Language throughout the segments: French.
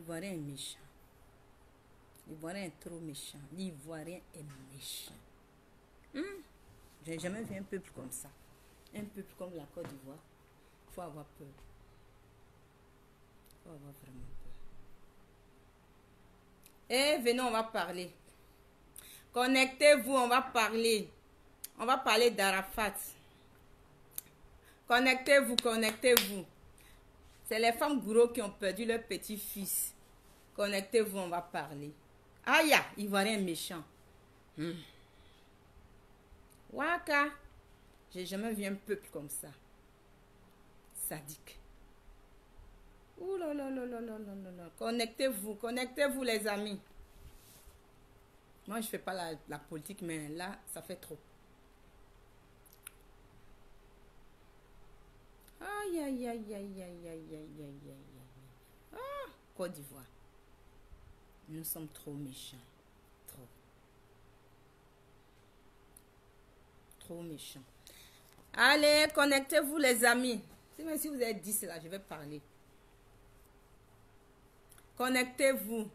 l'Ivoirien est méchant. L'Ivoirien est trop méchant. L'Ivoirien est méchant. Je n'ai jamais vu un peuple comme ça. Un peuple comme la Côte d'Ivoire. Il faut avoir peur. Il faut avoir vraiment peur. Et venez, on va parler. Connectez-vous, on va parler. On va parler d'Arafat. Connectez-vous, connectez-vous. C'est les femmes gourous qui ont perdu leur petit-fils. Connectez-vous, on va parler. Aïe, Ivoirien méchant. Waka. J'ai jamais vu un peuple comme ça. Sadique. Ouh là là là là là là là. Connectez-vous, connectez-vous les amis. Moi je fais pas la politique, mais là ça fait trop. Aïe aïe aïe aïe aïe aïe aïe aïe aïe. Ah, Côte d'Ivoire. Nous sommes trop méchants. Trop. Trop méchants. Allez, connectez-vous les amis. Même si vous êtes 10 là, je vais parler. Connectez-vous.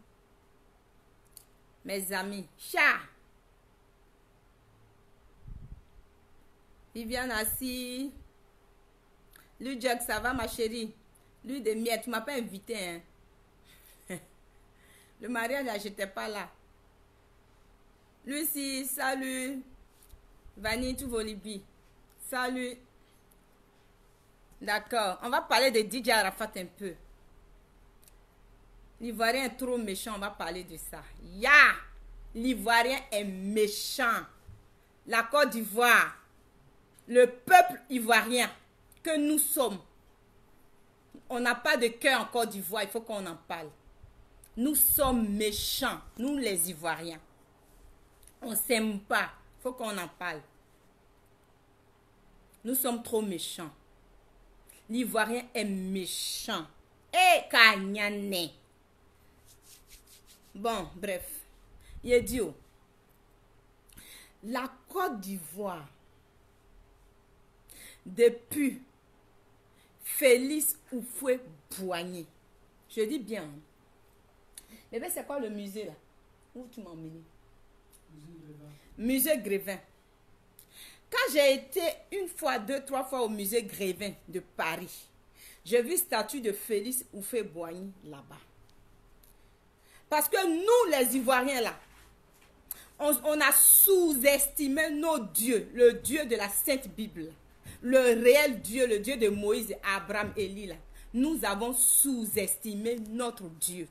Mes amis. Chat. Viviane assis. Lui, Jack, ça va ma chérie? Lui de miettes, tu m'as pas invité, hein? Le mariage, là, j'étais pas là. Lucie, salut. Vanille, tout volibi. Salut. D'accord. On va parler de DJ Arafat un peu. L'Ivoirien est trop méchant. On va parler de ça. L'Ivoirien est méchant. La Côte d'Ivoire. Le peuple ivoirien que nous sommes. On n'a pas de cœur en Côte d'Ivoire. Il faut qu'on en parle. Nous sommes méchants. Nous les Ivoiriens. On ne s'aime pas. Il faut qu'on en parle. Nous sommes trop méchants. L'Ivoirien est méchant. Kanyane. Bon, bref. Yedio. La Côte d'Ivoire, depuis Félix Houphouët-Boigny. Je dis bien. Mais c'est quoi le musée là? Où tu m'as emmené? Musée Grévin. Quand j'ai été une fois, 2, 3 fois au musée Grévin de Paris, j'ai vu statue de Félix Houphouët-Boigny là-bas. Parce que nous, les Ivoiriens là, on a sous-estimé nos dieux, le Dieu de la Sainte Bible, le réel Dieu, le Dieu de Moïse, Abraham, Élie là. Nous avons sous-estimé notre Dieu.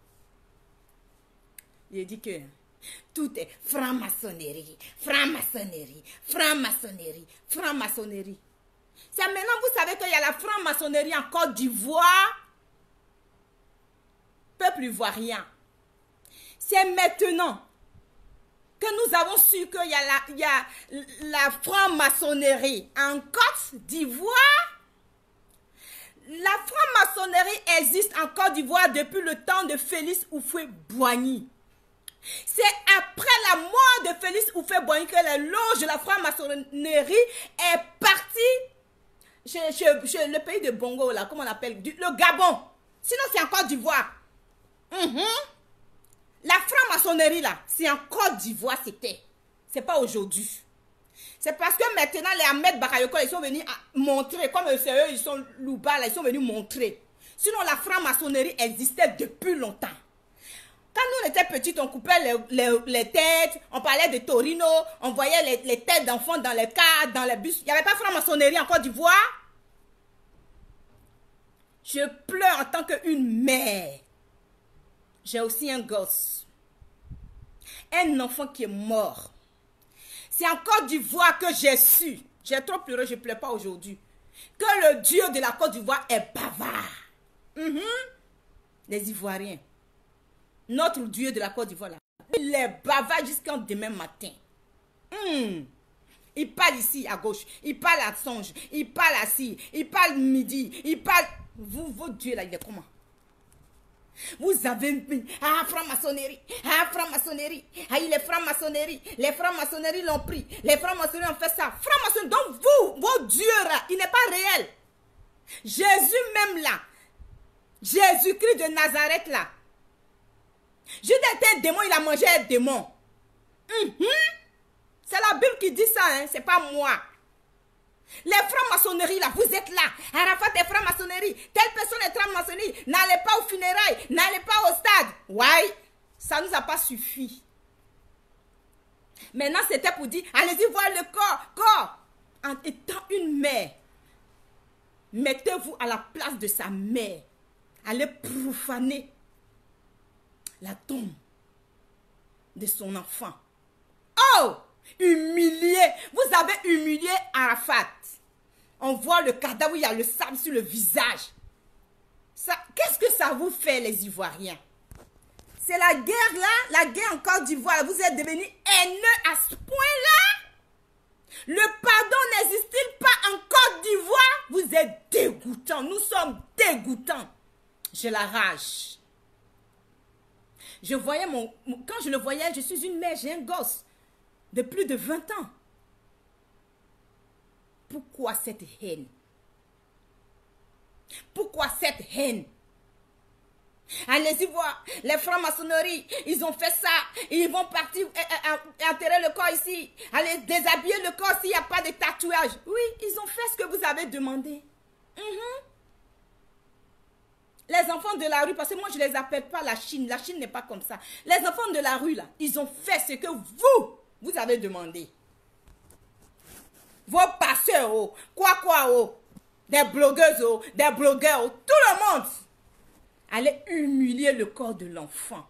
Il dit que tout est franc-maçonnerie, franc-maçonnerie, franc-maçonnerie, franc-maçonnerie. C'est maintenant vous savez qu'il y a la franc-maçonnerie en Côte d'Ivoire. Peuple ivoirien. C'est maintenant que nous avons su qu'il y a la franc-maçonnerie en Côte d'Ivoire. La franc-maçonnerie existe en Côte d'Ivoire depuis le temps de Félix Houphouët-Boigny. C'est après la mort de Félix Houphouët-Boigny que la loge de la franc-maçonnerie est partie chez le pays de Bongo, là, comment on appelle, le Gabon. Sinon, c'est en Côte d'Ivoire. La franc-maçonnerie, là, c'est en Côte d'Ivoire, c'était. C'est pas aujourd'hui. C'est parce que maintenant, les Ahmed Bakayoko, ils sont venus montrer, comme eux, ils sont louba, là, ils sont venus montrer. Sinon, la franc-maçonnerie existait depuis longtemps. Quand nous, on était petites, on coupait les têtes, on parlait de Torino, on voyait les têtes d'enfants dans les cars, dans les bus. Il n'y avait pas franc-maçonnerie en Côte d'Ivoire. Je pleure en tant qu'une mère. J'ai aussi un gosse. Un enfant qui est mort. C'est en Côte d'Ivoire que j'ai su. J'ai trop pleuré, je ne pleure pas aujourd'hui. Que le Dieu de la Côte d'Ivoire est bavard. Les Ivoiriens. Notre Dieu de la Côte d'Ivoire, là, il est bavard jusqu'en demain matin. Il parle ici à gauche, il parle à Songe, il parle assis, il parle midi, il parle... Votre Dieu là, il est comment? Vous avez mis, franc-maçonnerie, franc-maçonnerie, il est franc-maçonnerie, les francs-maçonneries l'ont pris, les francs-maçonneries ont fait ça. Franc-maçonnerie, donc vous, votre Dieu là, il n'est pas réel. Jésus même là, Jésus-Christ de Nazareth là, Judas était un démon, il a mangé un démon. C'est la Bible qui dit ça, hein? C'est pas moi. Les francs-maçonneries là, vous êtes là. Arafat est franc-maçonnerie. Telle personne est franc-maçonnerie. N'allez pas aux funérailles. N'allez pas au stade. Ouais, ça ne nous a pas suffi. Maintenant, c'était pour dire, allez-y voir le corps. En étant une mère, mettez-vous à la place de sa mère. Allez profaner la tombe de son enfant. Oh! Humilié. Vous avez humilié Arafat. On voit le cadavre où il y a le sable sur le visage. Qu'est-ce que ça vous fait, les Ivoiriens? C'est la guerre là, la guerre en Côte d'Ivoire. Vous êtes devenus haineux à ce point-là? Le pardon n'existe-t-il pas en Côte d'Ivoire? Vous êtes dégoûtants. Nous sommes dégoûtants. J'ai la rage. Je voyais quand je le voyais, je suis une mère, j'ai un gosse de plus de 20 ans. Pourquoi cette haine? Pourquoi cette haine? Allez-y voir, les francs-maçonneries, ils ont fait ça. Ils vont partir enterrer le corps ici. Allez déshabiller le corps s'il n'y a pas de tatouage. Oui, ils ont fait ce que vous avez demandé. Les enfants de la rue, parce que moi je ne les appelle pas la Chine. La Chine n'est pas comme ça. Les enfants de la rue là, ils ont fait ce que vous avez demandé. Vos passeurs, oh, oh, des blogueuses, oh, des blogueurs, oh, tout le monde allait humilier le corps de l'enfant.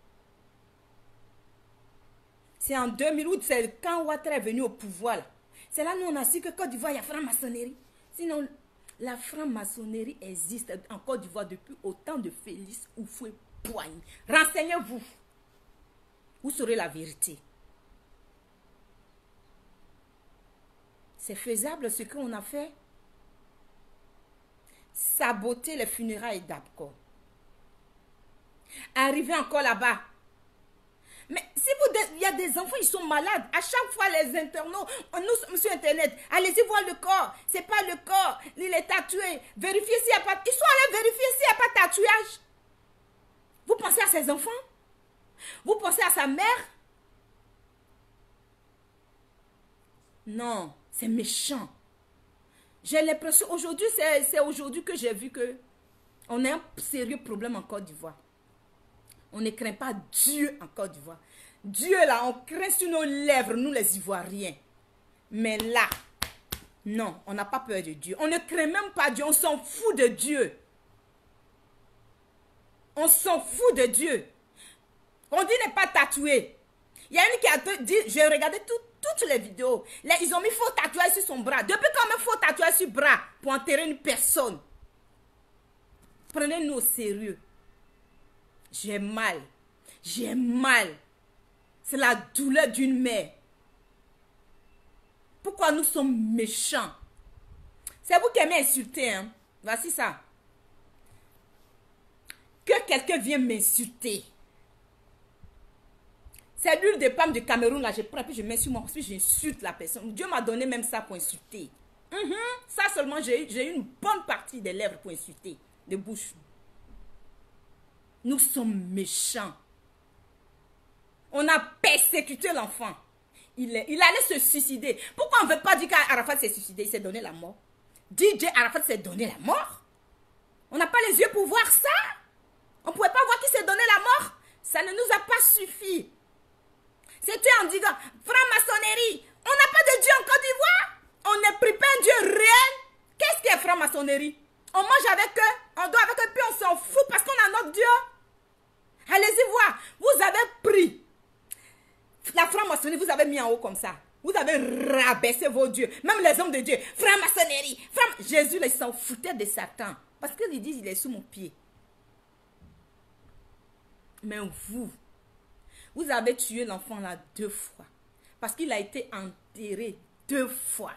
C'est en 2008, c'est quand Ouattara est venu au pouvoir. C'est là nous on a su que Côte d'Ivoire, il y a franc-maçonnerie. Sinon, la franc-maçonnerie existe en Côte d'Ivoire depuis autant de Félix Houphouët-Boigny. Renseignez-vous. Vous saurez la vérité. C'est faisable ce qu'on a fait. Saboter les funérailles d'Abko. Arriver encore là-bas. Mais si il y a des enfants, ils sont malades. À chaque fois, les internautes, nous sur Internet, allez-y voir le corps. C'est pas le corps. Il est tatoué. Vérifiez s'il n'y a pas. Ils sont allés vérifier s'il n'y a pas de tatouage. Vous pensez à ses enfants? Vous pensez à sa mère? Non, c'est méchant. J'ai l'impression, aujourd'hui, c'est aujourd'hui que j'ai vu que on a un sérieux problème en Côte d'Ivoire. On ne craint pas Dieu en Côte d'Ivoire. Dieu là, on craint sur nos lèvres, nous les Ivoiriens. Mais là, non, on n'a pas peur de Dieu. On ne craint même pas Dieu, on s'en fout de Dieu. On s'en fout de Dieu. On dit n'est pas tatoué. Il y a une qui a dit, j'ai regardé toutes les vidéos. Là, ils ont mis faux tatouage sur son bras. Depuis quand on met faux tatouage sur le bras pour enterrer une personne? Prenez-nous au sérieux. J'ai mal. J'ai mal. C'est la douleur d'une mère. Pourquoi nous sommes méchants? C'est vous qui aimez insulter, hein? Voici ça. Que quelqu'un vienne m'insulter. C'est l'huile de palme du Cameroun, là, je prends, puis je mets sur moi, puis j'insulte la personne. Dieu m'a donné même ça pour insulter. Ça seulement, j'ai eu une bonne partie des lèvres pour insulter, de bouche. Nous sommes méchants. On a persécuté l'enfant. Il allait se suicider. Pourquoi on ne veut pas dire qu'Arafat s'est suicidé? Il s'est donné la mort. DJ Arafat s'est donné la mort. On n'a pas les yeux pour voir ça. On ne pouvait pas voir qu'il s'est donné la mort. Ça ne nous a pas suffi. C'était en disant, franc-maçonnerie, on n'a pas de Dieu en Côte d'Ivoire. On ne prie pas un Dieu réel. Qu'est-ce qui est franc-maçonnerie? On mange avec eux, on dort avec eux, puis on s'en fout parce qu'on a notre Dieu. Allez-y voir, vous avez pris la franc-maçonnerie, vous avez mis en haut comme ça. Vous avez rabaissé vos dieux, même les hommes de Dieu. Franc-maçonnerie, Jésus, il s'en foutait de Satan. Parce qu'il dit, il est sous mon pied. Mais vous avez tué l'enfant là 2 fois. Parce qu'il a été enterré 2 fois.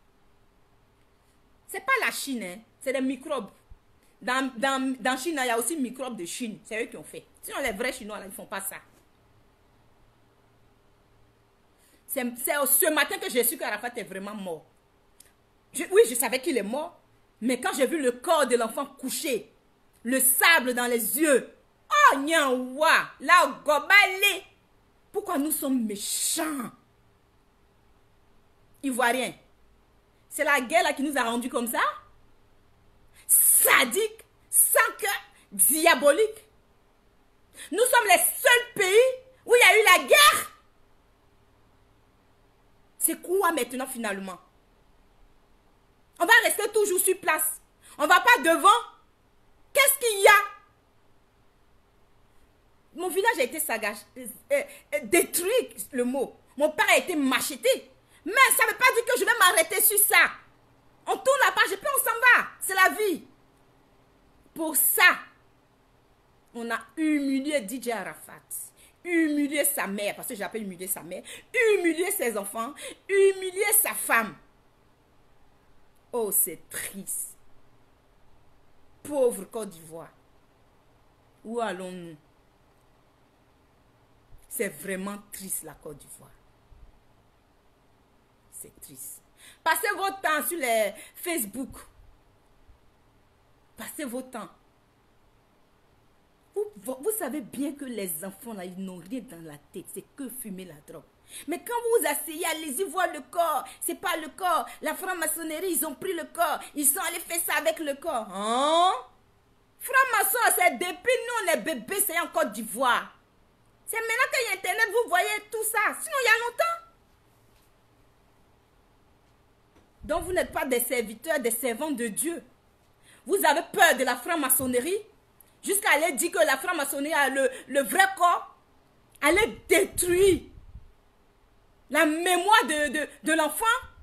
C'est pas la Chine, hein? C'est des microbes. Dans Chine, il y a aussi microbes de Chine. C'est eux qui ont fait. Sinon, les vrais Chinois, là, ils ne font pas ça. C'est ce matin que j'ai su qu'Arafat est vraiment mort. Oui, je savais qu'il est mort. Mais quand j'ai vu le corps de l'enfant couché, le sable dans les yeux, Oh, nyawa, la gobale. Pourquoi nous sommes méchants? Ivoiriens. C'est la guerre là qui nous a rendus comme ça? Sadique, sans cœur, diabolique. Nous sommes les seuls pays où il y a eu la guerre. C'est quoi maintenant finalement? On va rester toujours sur place. On ne va pas devant. Qu'est-ce qu'il y a? Mon village a été détruit, le mot. Mon père a été macheté. Mais ça ne veut pas dire que je vais m'arrêter sur ça. On tourne la page et puis on s'en va. C'est la vie. Pour ça, on a humilié DJ Arafat. Humilié sa mère, parce que j'appelle humilier sa mère. Humilié ses enfants. Humilié sa femme. Oh, c'est triste. Pauvre Côte d'Ivoire. Où allons-nous? C'est vraiment triste la Côte d'Ivoire. C'est triste. Passez votre temps sur les Facebook. Passez votre temps. Vous savez bien que les enfants là, ils n'ont rien dans la tête. C'est que fumer la drogue. Mais quand vous vous asseyez, allez-y voir le corps. C'est pas le corps. La franc-maçonnerie, ils ont pris le corps. Ils sont allés faire ça avec le corps. Hein? Franc-maçon, c'est depuis nous les bébés, c'est en Côte d'Ivoire. C'est maintenant qu'il y a Internet, vous voyez tout ça. Sinon, il y a longtemps. Donc, vous n'êtes pas des serviteurs, des servants de Dieu. Vous avez peur de la franc-maçonnerie jusqu'à aller dire que la franc-maçonnerie a le vrai corps. Allez détruire la mémoire de l'enfant.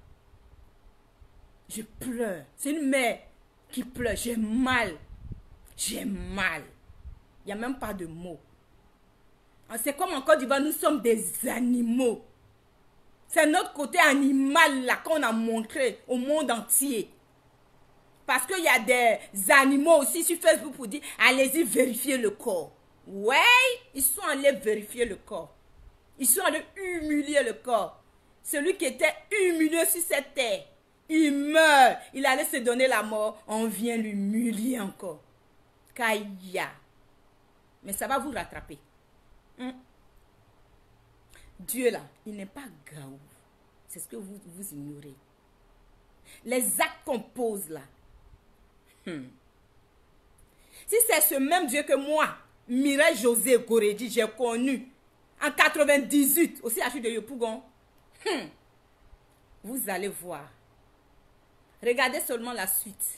Je pleure. C'est une mère qui pleure. J'ai mal. J'ai mal. Il n'y a même pas de mots. C'est comme en Côte d'Ivoire, nous sommes des animaux. C'est notre côté animal là qu'on a montré au monde entier. Parce qu'il y a des animaux aussi sur Facebook pour dire, allez-y vérifier le corps. Ouais, ils sont allés vérifier le corps. Ils sont allés humilier le corps. Celui qui était humilié sur cette terre, il meurt. Il allait se donner la mort. On vient l'humilier encore. Kaya. Mais ça va vous rattraper. Dieu là, il n'est pas gaou. C'est ce que vous ignorez. Les actes qu'on pose là. Si c'est ce même Dieu que moi, Mireille José Goredi, j'ai connu en 98 aussi à de Yopougon, vous allez voir. Regardez seulement la suite.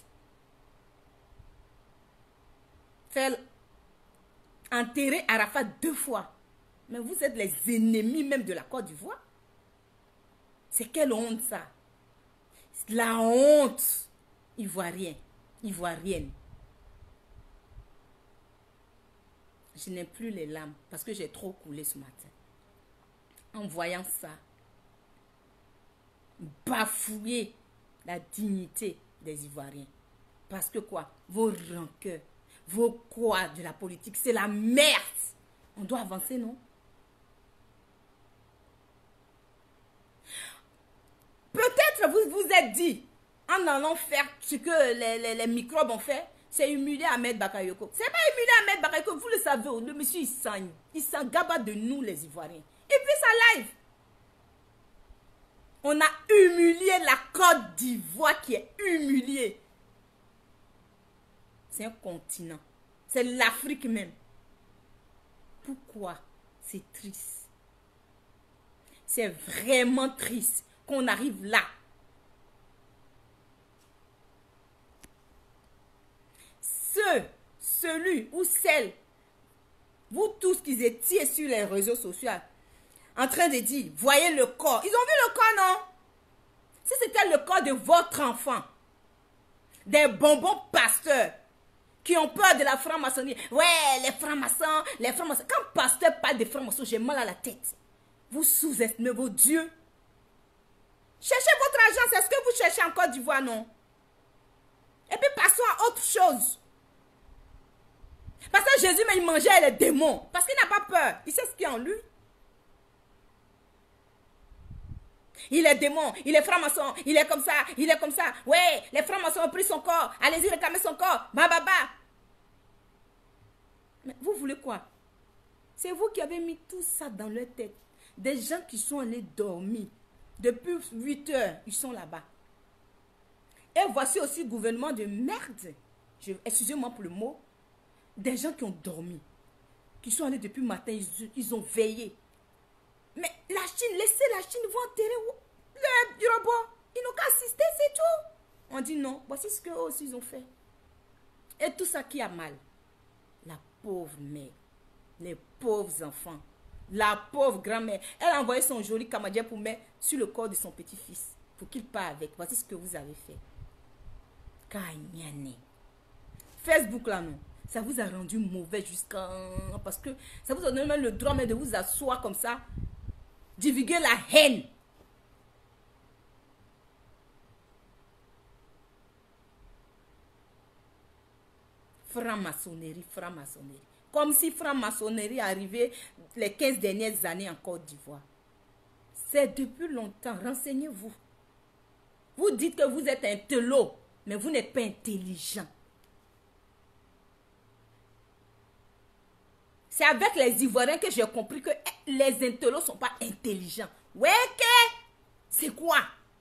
Faire enterrer Arafat 2 fois. Mais vous êtes les ennemis même de la Côte d'Ivoire. C'est quelle honte ça? La honte ivoirienne. Je n'ai plus les larmes parce que j'ai trop coulé ce matin. En voyant ça, bafouiller la dignité des Ivoiriens. Parce que quoi? Vos rancœurs, vos quoi de la politique, c'est la merde. On doit avancer, non? Peut-être vous vous êtes dit, en allant faire ce que les microbes ont fait, c'est humilier Ahmed Bakayoko. C'est pas humilier Ahmed Bakayoko, vous le savez, le monsieur il s'en gaba de nous les Ivoiriens. Et puis ça live. On a humilié la Côte d'Ivoire qui est humiliée. C'est un continent. C'est l'Afrique même. Pourquoi? C'est triste. C'est vraiment triste qu'on arrive là. Celui ou celle, vous tous qui étiez sur les réseaux sociaux, en train de dire, voyez le corps. Ils ont vu le corps, non? Si c'était le corps de votre enfant, des bonbons pasteurs, qui ont peur de la franc-maçonnerie. Ouais, les francs-maçons. Quand pasteur parle de francs-maçons, j'ai mal à la tête. Vous sous-estimez vos dieux. Cherchez votre argent, c'est ce que vous cherchez en Côte d'Ivoire, non? Et puis passons à autre chose. Parce que Jésus, mais il mangeait les démons. Parce qu'il n'a pas peur. Il sait ce qu'il y a en lui. Il est démon, il est franc-maçon, il est comme ça, il est comme ça. Ouais, les francs-maçons ont pris son corps. Allez-y réclamer son corps. Bah. Mais vous voulez quoi? C'est vous qui avez mis tout ça dans leur tête. Des gens qui sont allés dormir. Depuis 8 heures, ils sont là-bas. Et voici aussi le gouvernement de merde. Excusez-moi pour le mot. Des gens qui ont dormi. Qui sont allés depuis le matin, ils ont veillé. Mais la Chine, laissez la Chine, vous enterrer le robot. Ils n'ont qu'à assister, c'est tout. On dit non, voici ce qu'eux aussi ils ont fait. Et tout ça qui a mal. La pauvre mère. Les pauvres enfants. La pauvre grand-mère. Elle a envoyé son joli camadien pour mettre sur le corps de son petit-fils. Pour qu'il parte avec. Voici ce que vous avez fait. Kanyane. Facebook là, non. Ça vous a rendu mauvais jusqu'à... Parce que ça vous a donné même le droit de vous asseoir comme ça. Divulguer la haine. Franc-maçonnerie, franc-maçonnerie. Comme si franc-maçonnerie arrivait les 15 dernières années en Côte d'Ivoire. C'est depuis longtemps. Renseignez-vous. Vous dites que vous êtes un telot, mais vous n'êtes pas intelligent. C'est avec les Ivoiriens que j'ai compris que les intellos ne sont pas intelligents. Ouais, c'est quoi?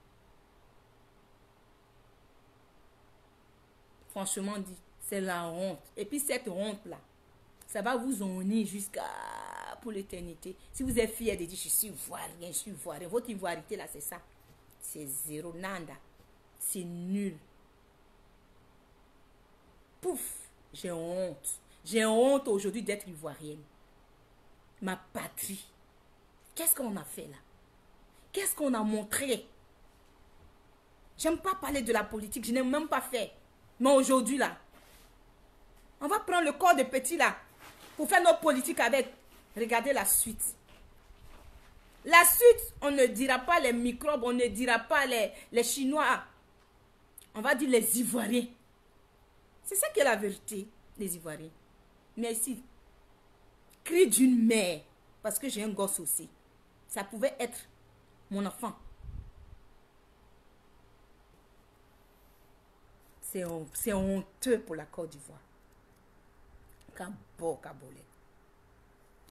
Franchement dit, c'est la honte. Et puis cette honte-là, ça va vous ennuyer jusqu'à pour l'éternité. Si vous êtes fier de dire je suis ivoirien, je suis ivoirien, votre ivoirité là, c'est ça. C'est zéro, nada. C'est nul. Pouf, j'ai honte. J'ai honte aujourd'hui d'être ivoirienne. Ma patrie. Qu'est-ce qu'on a fait là? Qu'est-ce qu'on a montré? J'aime pas parler de la politique, je n'ai même pas fait. Mais aujourd'hui là, on va prendre le corps de petit là pour faire nos politiques avec. Regardez la suite. La suite, on ne dira pas les microbes, on ne dira pas les Chinois. On va dire les Ivoiriens. C'est ça qui est la vérité, les Ivoiriens. Merci. Cri d'une mère. Parce que j'ai un gosse aussi. Ça pouvait être mon enfant. C'est honteux pour la Côte d'Ivoire. Cabo, cabolette.